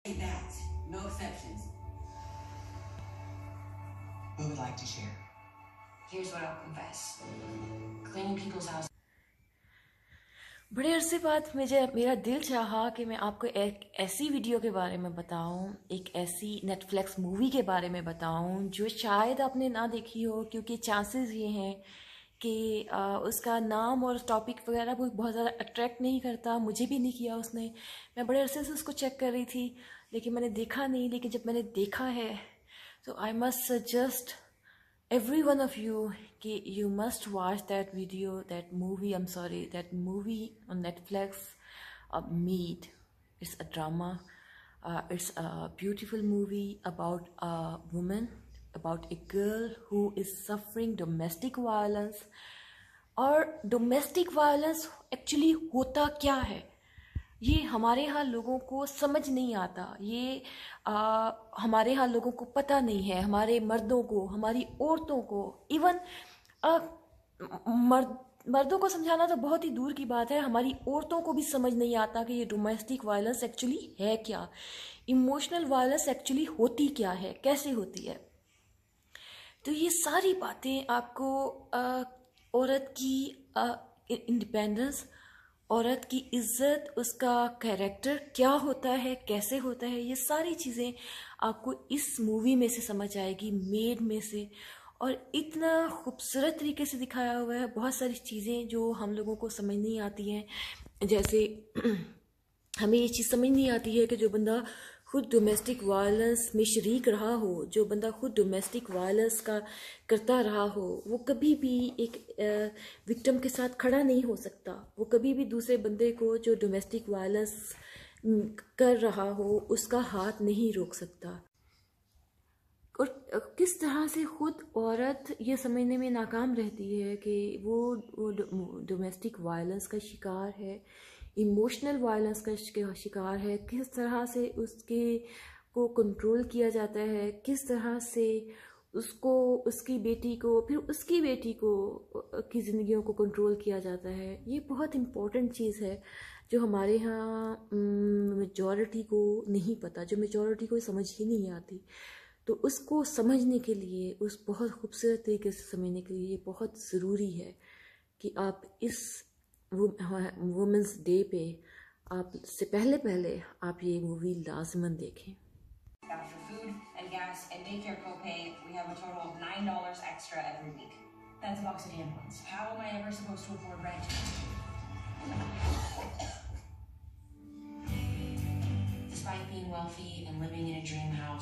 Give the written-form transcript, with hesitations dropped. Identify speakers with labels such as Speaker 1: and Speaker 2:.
Speaker 1: That, no exceptions.
Speaker 2: We would like to share.
Speaker 1: Here's what I'll confess. Cleaning people's house.
Speaker 3: बड़े अरसे बाद मेरा दिल चाहा कि मैं आपको एक ऐसी वीडियो के बारे में बताऊं, एक ऐसी नेटफ्लिक्स मूवी के बारे में बताऊं जो शायद आपने ना देखी हो, क्योंकि चांसेस ये हैं कि उसका नाम और टॉपिक वगैरह बहुत ज़्यादा अट्रैक्ट नहीं करता। मुझे भी नहीं किया उसने। मैं बड़े अरसे से उसको चेक कर रही थी लेकिन मैंने देखा नहीं। लेकिन जब मैंने देखा है तो I must suggest every one of you you must watch that video, that movie, that movie on Netflix, Meet. It's a drama. It's a beautiful movie about a woman, about a girl who is suffering domestic violence. और domestic violence actually होता क्या है ये हमारे यहाँ लोगों को समझ नहीं आता। ये हमारे यहाँ लोगों को पता नहीं है। हमारे मर्दों को, हमारी औरतों को, इवन मर्दों को समझाना तो बहुत ही दूर की बात है, हमारी औरतों को भी समझ नहीं आता कि ये डोमेस्टिक वायलेंस एक्चुअली है क्या, इमोशनल वायलेंस एक्चुअली होती क्या है, कैसे होती है। तो ये सारी बातें आपको औरत की इंडिपेंडेंस, औरत की इज्जत, उसका कैरेक्टर क्या होता है, कैसे होता है, ये सारी चीज़ें आपको इस मूवी में से समझ आएगी, मेड में से। और इतना खूबसूरत तरीके से दिखाया हुआ है। बहुत सारी चीज़ें जो हम लोगों को समझ नहीं आती हैं, जैसे हमें ये चीज़ समझ नहीं आती है कि जो बंदा खुद डोमेस्टिक वायलेंस में शरीक रहा हो, जो बंदा खुद डोमेस्टिक वायलेंस का करता रहा हो, वो कभी भी एक विक्टिम के साथ खड़ा नहीं हो सकता। वो कभी भी दूसरे बंदे को जो डोमेस्टिक वायलेंस कर रहा हो उसका हाथ नहीं रोक सकता। और किस तरह से खुद औरत ये समझने में नाकाम रहती है कि वो डोमेस्टिक वायलेंस का शिकार है, इमोशनल वायलेंस का शिकार है, किस तरह से उसके को कंट्रोल किया जाता है, किस तरह से उसको, उसकी बेटी को, फिर उसकी बेटी को की ज़िंदगियों को कंट्रोल किया जाता है। ये बहुत इम्पोर्टेंट चीज़ है जो हमारे यहाँ मेजॉरिटी को नहीं पता, जो मेजॉरिटी को समझ ही नहीं आती। तो उसको समझने के लिए, उस बहुत खूबसूरत तरीके से समझने के लिए ये बहुत ज़रूरी है कि आप इस वुमेंस डे पे आप से पहले आप ये मूवी लाजमन देखें।
Speaker 1: For food and gas and daycare copay, we have a total of $9 extra every week. That's a box of tampons. How am I ever supposed to afford rent? Despite being wealthy and living in a dream house,